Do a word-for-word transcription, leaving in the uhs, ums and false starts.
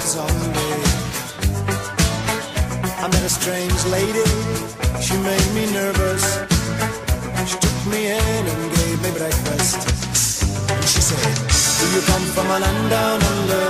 zombie. I met a strange lady, she made me nervous. She took me in and gave me breakfast. And she said, do you come from a land down under?